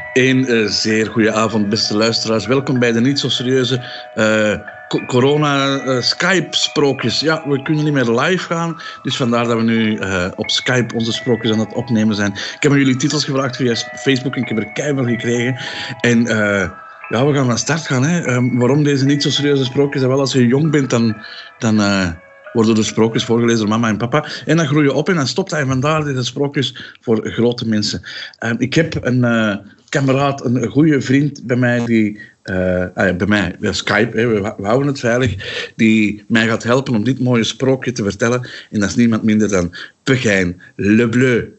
Een zeer goede avond, beste luisteraars. Welkom bij de niet zo serieuze corona-Skype-sprookjes. Ja, we kunnen niet meer live gaan, dus vandaar dat we nu op Skype onze sprookjes aan het opnemen zijn. Ik heb jullie titels gevraagd via Facebook en ik heb er keiveel gekregen. En ja, we gaan van start gaan. Hè. Waarom deze niet zo serieuze sprookjes? Wel, als je jong bent, dan worden de sprookjes voorgelezen door mama en papa. En dan groei je op en dan stopt hij. Vandaar deze sprookjes voor grote mensen. Ik heb een kameraad, een goede vriend bij mij, die bij mij, via Skype, we houden het veilig, die mij gaat helpen om dit mooie sprookje te vertellen. En dat is niemand minder dan Pegijn Le Bleu.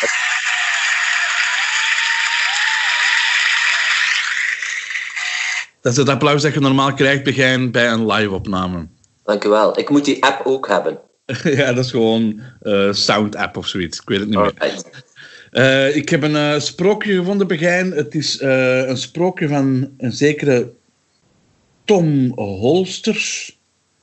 Dat is het applaus dat je normaal krijgt, Pegijn, bij een live-opname. Dank u wel. Ik moet die app ook hebben. Ja, dat is gewoon Sound-app of zoiets. Ik weet het niet meer. Ik heb een sprookje gevonden, Pegijn. Het is een sprookje van een zekere Tom Holsters.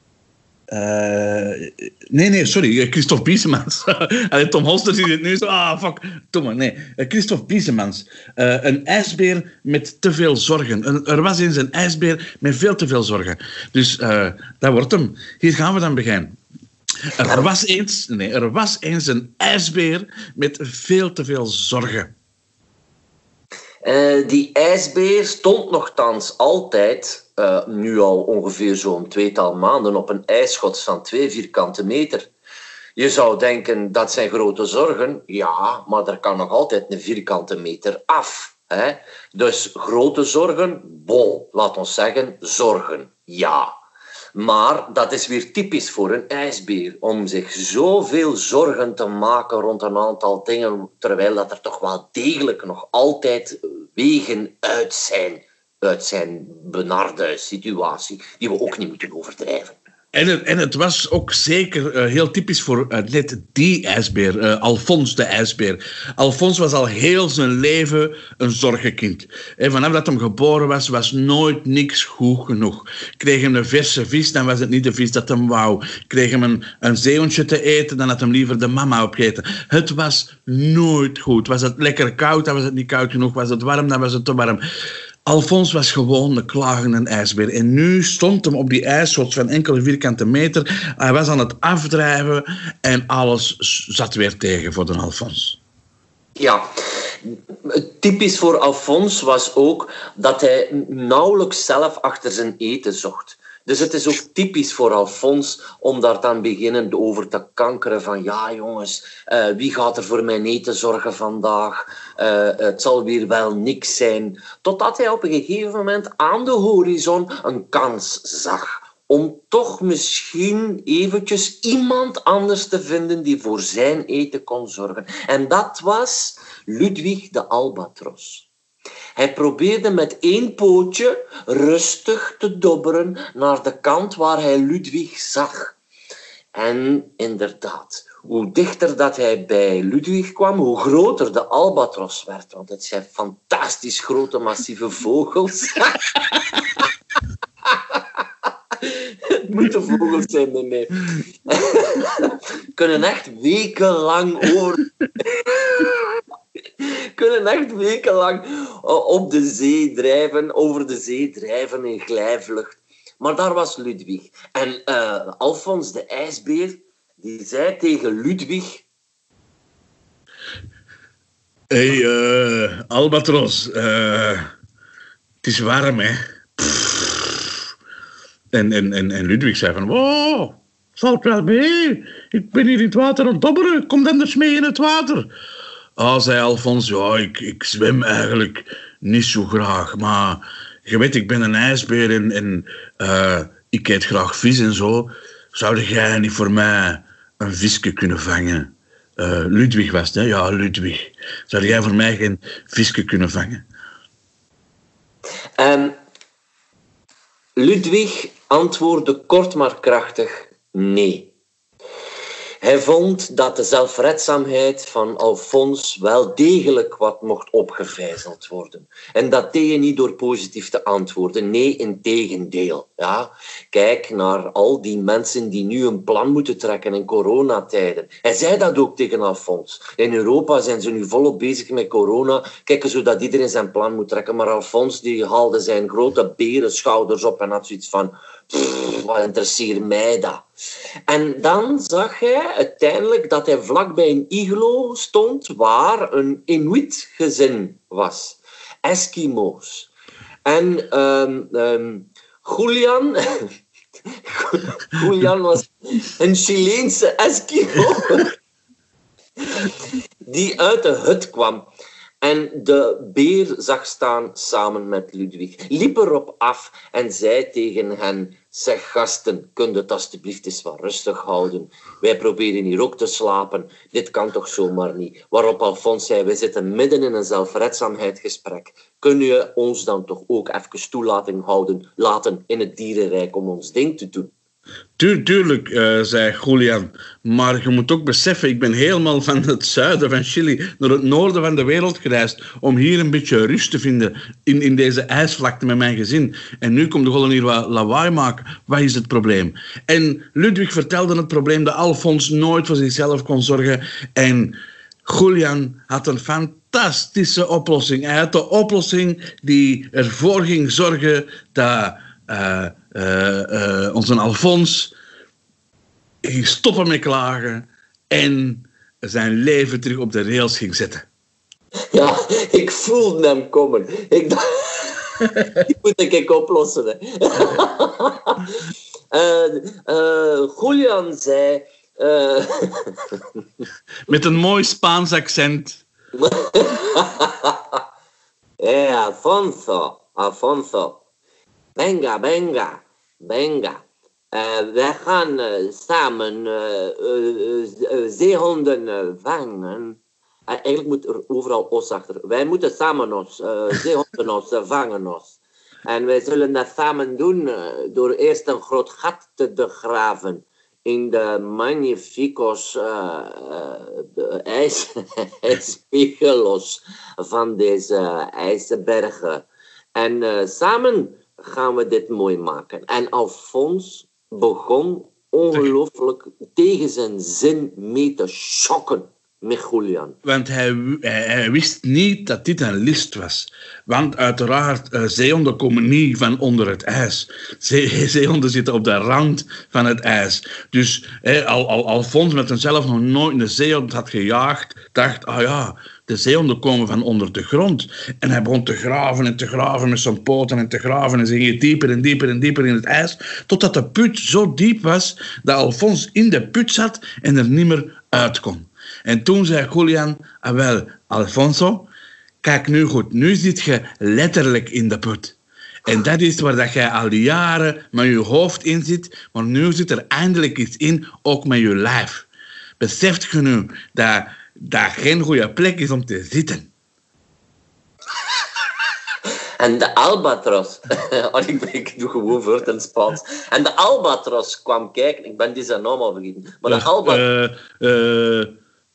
Sorry, Christophe Biesemans. Tom Holsters is het nu zo. Fuck. Christophe Biesemans. Een ijsbeer met te veel zorgen. Er was eens een ijsbeer met veel te veel zorgen. Dus dat wordt hem. Hier gaan we dan beginnen. Er was eens een ijsbeer met veel te veel zorgen. Die ijsbeer stond nochtans altijd, nu al ongeveer zo'n 2-tal maanden, op een ijsschots van 2 vierkante meter. Je zou denken, dat zijn grote zorgen. Ja, maar er kan nog altijd een vierkante meter af. Hè? Dus grote zorgen, laat ons zeggen, zorgen, ja. Maar dat is weer typisch voor een ijsbeer, om zich zoveel zorgen te maken rond een aantal dingen, terwijl dat er toch wel degelijk nog altijd wegen uit zijn benarde situatie, die we ook niet moeten overdrijven. En het was ook zeker heel typisch voor net die ijsbeer, Alfons de ijsbeer. Alfons was al heel zijn leven een zorgenkind. En vanaf dat hij geboren was nooit niks goed genoeg. Kreeg hem een verse vis, dan was het niet de vis dat hem wou. Kreeg hem een zeehondje te eten, dan had hem liever de mama opgegeten. Het was nooit goed. Was het lekker koud, dan was het niet koud genoeg. Was het warm, dan was het te warm. Alfons was gewoon een klagende ijsbeer. En nu stond hem op die ijsschots van enkele vierkante meter. Hij was aan het afdrijven en alles zat weer tegen voor de Alfons. Ja, typisch voor Alfons was ook dat hij nauwelijks zelf achter zijn eten zocht. Dus het is ook typisch voor Alfons om daar dan beginnen over te kankeren van ja jongens, wie gaat er voor mijn eten zorgen vandaag? Het zal weer wel niks zijn. Totdat hij op een gegeven moment aan de horizon een kans zag om toch misschien eventjes iemand anders te vinden die voor zijn eten kon zorgen. En dat was Ludwig de albatros. Hij probeerde met 1 pootje rustig te dobberen naar de kant waar hij Ludwig zag. En inderdaad, hoe dichter dat hij bij Ludwig kwam, hoe groter de albatros werd. Want het zijn fantastisch grote, massieve vogels. Het moeten vogels zijn bij mij. Kunnen echt wekenlang op de zee drijven, over de zee drijven in glijvlucht. Maar daar was Ludwig. En Alfons de ijsbeer, die zei tegen Ludwig... Albatros, het is warm, hè. En Ludwig zei van... Wow, valt wel mee. Ik ben hier in het water aan het dobberen. Kom dan eens mee in het water. Zei Alfons, ja, ik zwem eigenlijk niet zo graag. Maar je weet, ik ben een ijsbeer en ik eet graag vis en zo. Zou jij niet voor mij een visje kunnen vangen? Ludwig was het, hè? Ja, Ludwig. Zou jij voor mij geen visje kunnen vangen? Ludwig antwoordde kort maar krachtig nee. Hij vond dat de zelfredzaamheid van Alfons wel degelijk wat mocht opgevijzeld worden. En dat deed je niet door positief te antwoorden. Nee, integendeel. Ja? Kijk naar al die mensen die nu een plan moeten trekken in coronatijden. Hij zei dat ook tegen Alfons. In Europa zijn ze nu volop bezig met corona. Kijken zodat iedereen zijn plan moet trekken. Maar Alfons die haalde zijn grote berenschouders op en had zoiets van... Wat interesseert mij dat? En dan zag hij uiteindelijk dat hij vlakbij een iglo stond waar een Inuit-gezin was. Eskimo's. En Julian... Julian was een Chileense Eskimo die uit de hut kwam. En de beer zag staan samen met Ludwig. Liep erop af en zei tegen hen... Zeg gasten, kunt het alstublieft eens wat rustig houden? Wij proberen hier ook te slapen. Dit kan toch zomaar niet? Waarop Alfons zei, we zitten midden in een zelfredzaamheidsgesprek. Kun je ons dan toch ook even toelating laten in het dierenrijk om ons ding te doen? Tuurlijk, zei Julian. Maar je moet ook beseffen, ik ben helemaal van het zuiden van Chili naar het noorden van de wereld gereisd om hier een beetje rust te vinden in deze ijsvlakte met mijn gezin. En nu komt de gewoon hier wat lawaai maken. Wat is het probleem? En Ludwig vertelde het probleem dat Alfons nooit voor zichzelf kon zorgen. En Julian had een fantastische oplossing. Hij had de oplossing die ervoor ging zorgen dat... onze Alfons ging stoppen met klagen en zijn leven terug op de rails ging zetten. Ja, ik voelde hem komen. Ik dacht, die moet ik oplossen. Hè. Julian zei... Met een mooi Spaans accent. Alfonso. Venga. Wij gaan samen zeehonden vangen. Eigenlijk moet er overal os achter. Wij moeten samen zeehonden vangen. En wij zullen dat samen doen door eerst een groot gat te graven in de magnificos ijsspiegelos van deze ijsbergen. En samen gaan we dit mooi maken. En Alfons begon ongelooflijk tegen zijn zin mee te schokken met Julian. Want hij wist niet dat dit een list was. Want uiteraard, zeehonden komen niet van onder het ijs. Zeehonden zitten op de rand van het ijs. Dus Alfons, met hem zelf nog nooit een zeehond had gejaagd, dacht, de zeehonden komen van onder de grond. En hij begon te graven met zijn poten en te graven. En ze gingen dieper en dieper en dieper in het ijs. Totdat de put zo diep was dat Alfons in de put zat en er niet meer uit kon. En toen zei Julian, Alfonso, kijk nu goed. Nu zit je letterlijk in de put. En dat is waar dat jij al die jaren met je hoofd in zit. Maar nu zit er eindelijk iets in, ook met je lijf. Beseft je nu dat geen goede plek is om te zitten? En de albatros... ik doe gewoon voort in het Spaans. En de albatros kwam kijken. Ik ben die zijn naam al vergeten. Maar de albatros...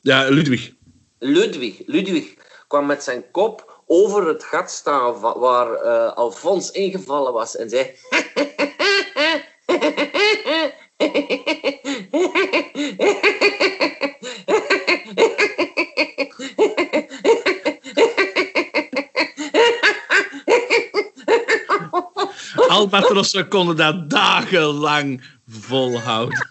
Ludwig kwam met zijn kop over het gat staan waar Alfons ingevallen was en zei... Albatrossen konden dat dagenlang volhouden.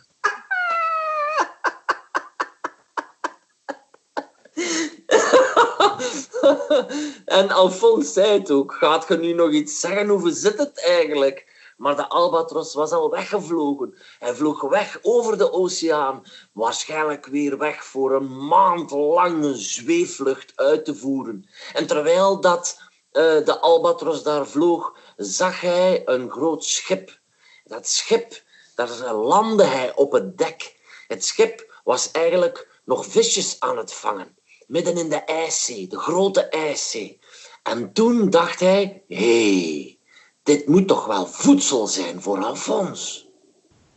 En Alfons zei het ook. Gaat je nu nog iets zeggen? Hoe zit het eigenlijk? Maar de albatros was al weggevlogen. Hij vloog weg over de oceaan. Waarschijnlijk weer weg voor een maand lange zweefvlucht uit te voeren. En terwijl de albatros daar vloog, zag hij een groot schip. Dat schip, daar landde hij op het dek. Het schip was eigenlijk nog visjes aan het vangen. Midden in de ijszee, de grote ijszee. En toen dacht hij, dit moet toch wel voedsel zijn voor Alfons.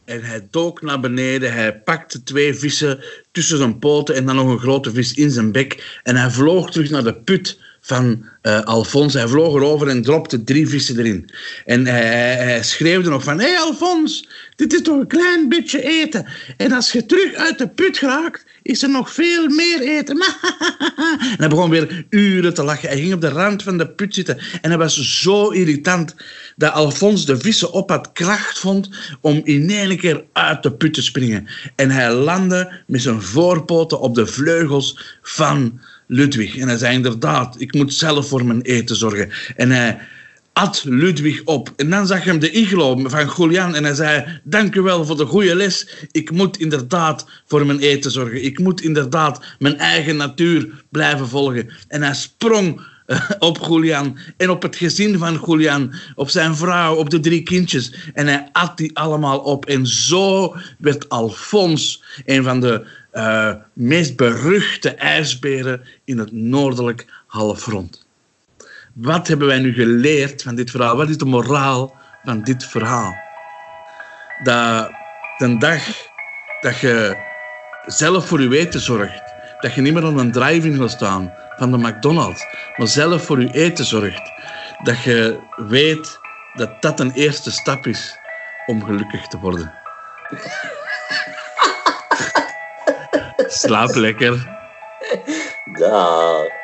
En hij dook naar beneden. Hij pakte 2 vissen tussen zijn poten en dan nog een grote vis in zijn bek. En hij vloog terug naar de put van Alfons. Hij vloog erover en dropte 3 vissen erin. En hij schreeuwde nog van... Hé Alfons, dit is toch een klein beetje eten. En als je terug uit de put geraakt, is er nog veel meer eten. En hij begon weer uren te lachen. Hij ging op de rand van de put zitten. En hij was zo irritant dat Alfons de vissen op had kracht vond om in één keer uit de put te springen. En hij landde met zijn voorpoten op de vleugels van Ludwig. En hij zei inderdaad, ik moet zelf voor mijn eten zorgen. En hij at Ludwig op. En dan zag hij hem de iglo van Julian en hij zei, dank u wel voor de goede les. Ik moet inderdaad voor mijn eten zorgen. Ik moet inderdaad mijn eigen natuur blijven volgen. En hij sprong op Julian en op het gezin van Julian, op zijn vrouw, op de 3 kindjes. En hij at die allemaal op. En zo werd Alfons een van de meest beruchte ijsberen in het noordelijk halfrond. Wat hebben wij nu geleerd van dit verhaal? Wat is de moraal van dit verhaal? Dat de dag dat je zelf voor je eten zorgt, dat je niet meer aan een drive-in wil staan van de McDonald's, maar zelf voor je eten zorgt, dat je weet dat dat een eerste stap is om gelukkig te worden. Slaap lekker. Dag.